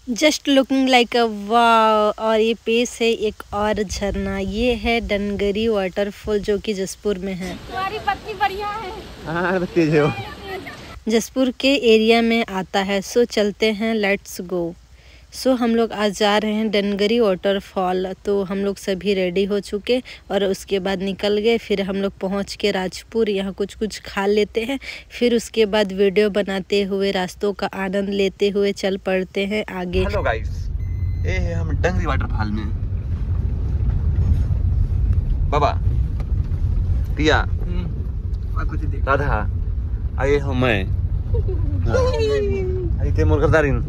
Just looking like a wow. और ये पेश है एक और झरना, ये है डनगरी वाटरफॉल जो कि जसपुर में है। तुम्हारी बत्ती बढ़िया है। हाँ तेज है वो। जसपुर के एरिया में आता है। सो चलते हैं, लेट्स गो। सो हम लोग आज जा रहे हैं डनगरी वाटरफॉल। तो हम लोग सभी रेडी हो चुके और उसके बाद निकल गए। फिर हम लोग पहुंच के राजपुर यहाँ कुछ खा लेते हैं। फिर उसके बाद वीडियो बनाते हुए रास्तों का आनंद लेते हुए चल पड़ते हैं आगे। हेलो गाइस, ये है हम डंगरी वाटरफॉल में। बाबा पिया राधा आए हो मैं आई ते मोर करदारिन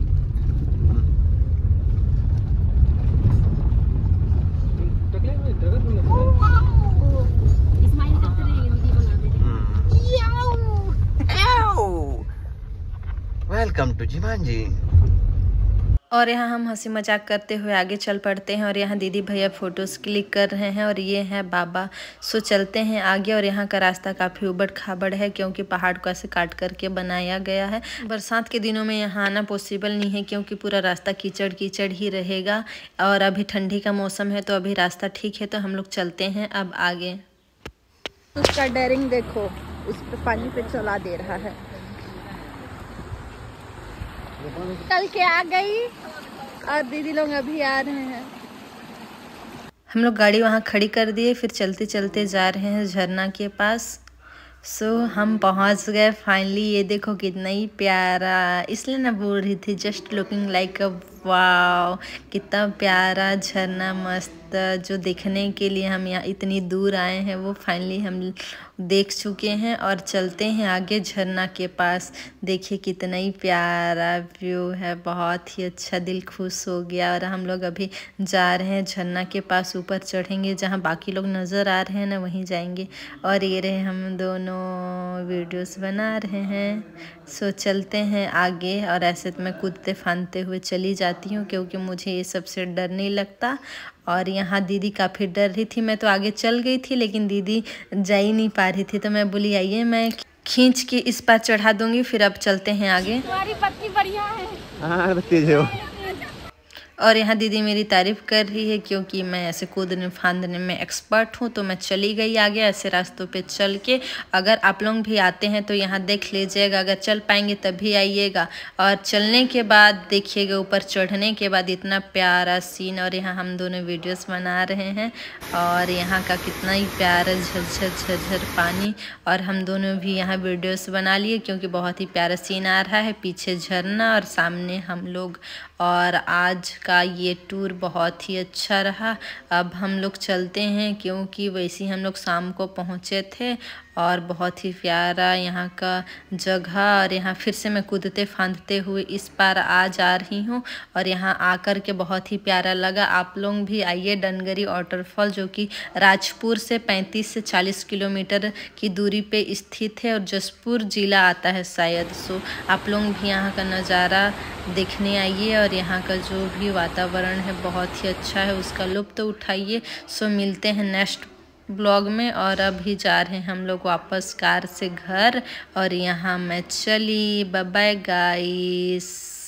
वेलकम टू जिमांजी। और यहाँ हम हंसी मजाक करते हुए आगे चल पड़ते हैं। और यहाँ दीदी भैया फोटोज क्लिक कर रहे हैं और ये है बाबा। सो चलते हैं आगे। और यहाँ का रास्ता काफ़ी उबड़ खाबड़ है क्योंकि पहाड़ को ऐसे काट करके बनाया गया है। बरसात के दिनों में यहाँ आना पॉसिबल नहीं है क्योंकि पूरा रास्ता कीचड़ कीचड़ ही रहेगा। और अभी ठंडी का मौसम है तो अभी रास्ता ठीक है। तो हम लोग चलते हैं अब आगे। उसका डेयरिंग देखो, उस पे पानी पे चला दे रहा है। चल के आ गई और दीदी लोग अभी आ रहे हैं। हम लोग गाड़ी वहाँ खड़ी कर दिए, फिर चलते चलते जा रहे हैं झरना के पास। सो हम पहुँच गए फाइनली। ये देखो कितना ही प्यारा, इसलिए ना बोल रही थी just looking like a wow. कितना प्यारा झरना, मस्त, जो देखने के लिए हम यहाँ इतनी दूर आए हैं वो फाइनली हम देख चुके हैं। और चलते हैं आगे झरना के पास। देखिए कितना ही प्यारा व्यू है, बहुत ही अच्छा, दिल खुश हो गया। और हम लोग अभी जा रहे हैं झरना के पास, ऊपर चढ़ेंगे, जहाँ बाकी लोग नज़र आ रहे हैं ना वहीं जाएंगे। और ये रहे हम दोनों वीडियोस बना रहे हैं। सो चलते हैं आगे। और ऐसे तो मैं कूदते फांदते हुए चली जाती हूँ क्योंकि मुझे ये सबसे डर नहीं लगता। और यहाँ दीदी काफ़ी डर रही थी। मैं तो आगे चल गई थी लेकिन दीदी जा ही नहीं पा रही थी। तो मैं बोली आइए मैं खींच के इस पार चढ़ा दूंगी। फिर अब चलते हैं आगे। तुम्हारी बत्ती बढ़िया है। हाँ तेज है वो। और यहाँ दीदी मेरी तारीफ़ कर रही है क्योंकि मैं ऐसे कूदने फांदने में एक्सपर्ट हूँ। तो मैं चली गई आगे ऐसे रास्तों पे चल के। अगर आप लोग भी आते हैं तो यहाँ देख लीजिएगा, अगर चल पाएंगे तभी आइएगा। और चलने के बाद देखिएगा ऊपर चढ़ने के बाद इतना प्यारा सीन। और यहाँ हम दोनों वीडियोस बना रहे हैं और यहाँ का कितना ही प्यारा झरझर झरझर पानी। और हम दोनों भी यहाँ वीडियोस बना लिए क्योंकि बहुत ही प्यारा सीन आ रहा है, पीछे झरना और सामने हम लोग। और आज का ये टूर बहुत ही अच्छा रहा। अब हम लोग चलते हैं क्योंकि वैसे ही हम लोग शाम को पहुँचे थे। और बहुत ही प्यारा यहाँ का जगह। और यहाँ फिर से मैं कूदते फांदते हुए इस पार आ जा रही हूँ। और यहाँ आकर के बहुत ही प्यारा लगा। आप लोग भी आइए डनगरी वाटरफॉल, जो कि राजपुर से 35 से 40 किलोमीटर की दूरी पे स्थित है और जसपुर ज़िला आता है शायद। सो आप लोग भी यहाँ का नज़ारा देखने आइए। और यहाँ का जो भी वातावरण है बहुत ही अच्छा है, उसका लुत्फ़ उठाइए। सो मिलते हैं नेक्स्ट ब्लॉग में। और अभी जा रहे हैं हम लोग वापस कार से घर। और यहाँ मैं चली। Bye bye guys.